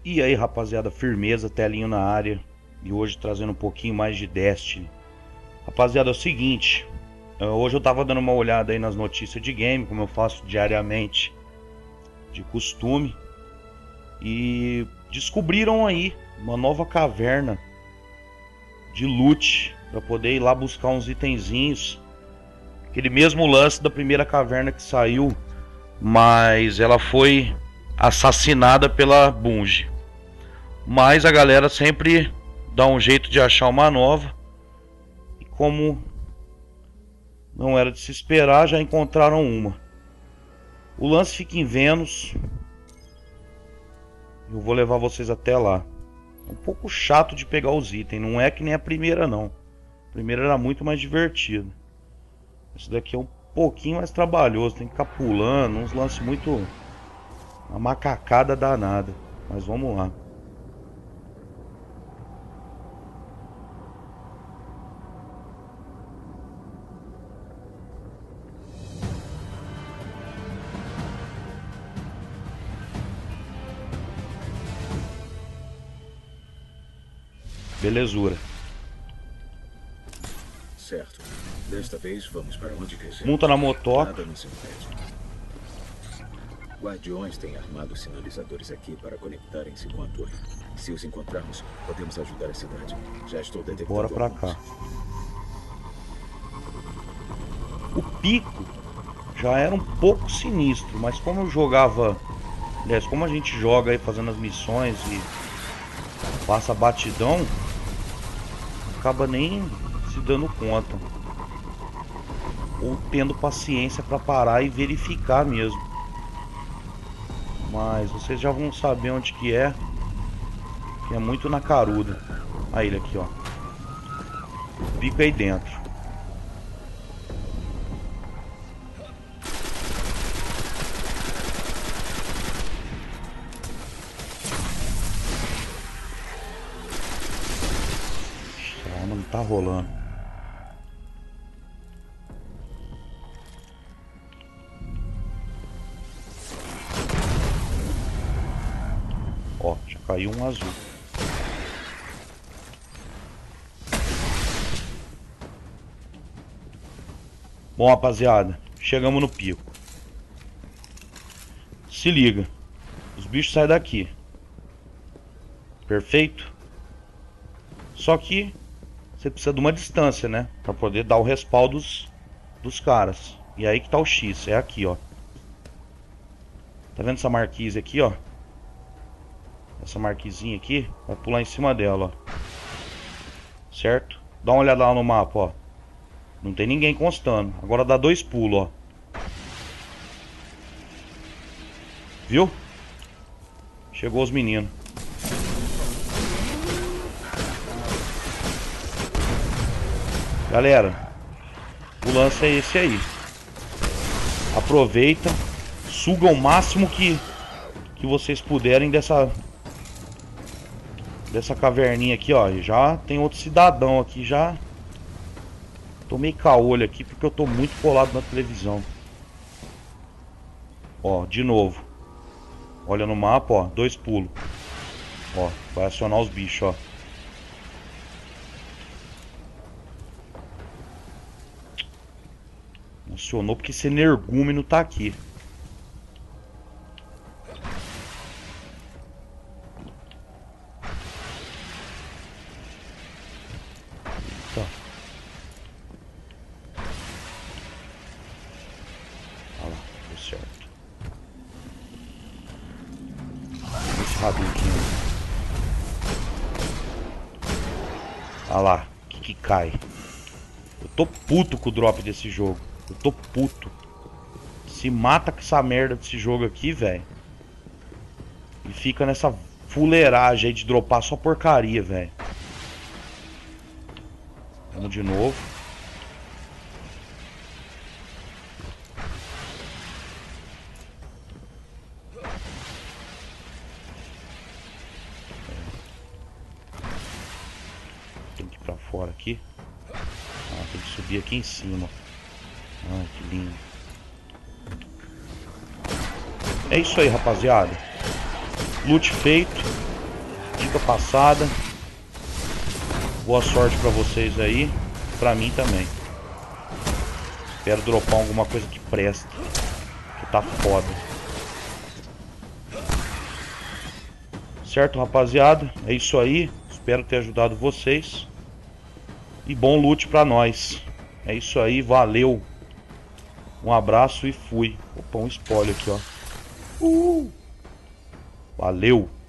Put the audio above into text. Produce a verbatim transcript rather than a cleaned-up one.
E aí, rapaziada, firmeza, telinho na área. E hoje trazendo um pouquinho mais de Destiny. Rapaziada, é o seguinte, hoje eu tava dando uma olhada aí nas notícias de game, como eu faço diariamente de costume. E descobriram aí uma nova caverna de loot para poder ir lá buscar uns itenzinhos. Aquele mesmo lance da primeira caverna que saiu, mas ela foi assassinada pela Bungie. Mas a galera sempre dá um jeito de achar uma nova. E como não era de se esperar, já encontraram uma. O lance fica em Vênus. Eu vou levar vocês até lá. É um pouco chato de pegar os itens. Não é que nem a primeira não. A primeira era muito mais divertida. Esse daqui é um pouquinho mais trabalhoso. Tem que ficar pulando. Uns lances muito... uma macacada danada. Mas vamos lá. Belezura. Certo. Desta vez vamos para onde quiser. Monta na motoca. Nada nos impede. Guardiões têm armado sinalizadores aqui para conectarem-se com a torre. Se os encontrarmos, podemos ajudar a cidade. Já estou detectando. Bora pra alguns. cá. O pico já era um pouco sinistro, mas como eu jogava, aliás, como a gente joga aí fazendo as missões e passa batidão, acaba nem se dando conta ou tendo paciência para parar e verificar mesmo. Mas vocês já vão saber onde que é, que é muito na caruda. A ilha aqui, ó. O pico aí dentro. Não tá rolando. Ó, já caiu um azul. Bom, rapaziada, chegamos no pico. Se liga, os bichos saem daqui. Perfeito? Só que você precisa de uma distância, né? Pra poder dar o respawn dos, dos caras. E aí que tá o X, é aqui, ó. Tá vendo essa marquise aqui, ó? Essa marquisinha aqui, vai pular em cima dela, ó. Certo? Dá uma olhada lá no mapa, ó. Não tem ninguém constando. Agora dá dois pulos, ó. Viu? Chegou os meninos. Galera, o lance é esse aí. Aproveita, suga o máximo que que vocês puderem dessa dessa caverninha aqui, ó. Já tem outro cidadão aqui, já tomei caolho aqui porque eu tô muito colado na televisão. Ó, de novo. Olha no mapa, ó, dois pulos. Ó, vai acionar os bichos, ó. Funcionou porque esse energúmeno tá aqui. Tá. Olha lá, deu certo. Esse rabinho aqui. Olha lá, o que que cai. Eu tô puto com o drop desse jogo. Eu tô puto. Se mata com essa merda desse jogo aqui, velho. E fica nessa fuleiragem aí de dropar só porcaria, velho. Vamos de novo. Tem que ir pra fora aqui. Ah, tem que subir aqui em cima. Ai, que lindo. É isso aí, rapaziada. Loot feito. Dica passada. Boa sorte pra vocês aí. Pra mim também. Espero dropar alguma coisa que presta. Que tá foda. Certo, rapaziada? É isso aí. Espero ter ajudado vocês. E bom loot pra nós. É isso aí, valeu. Um abraço e fui. Opa, um spoiler aqui, ó. Uh! Valeu!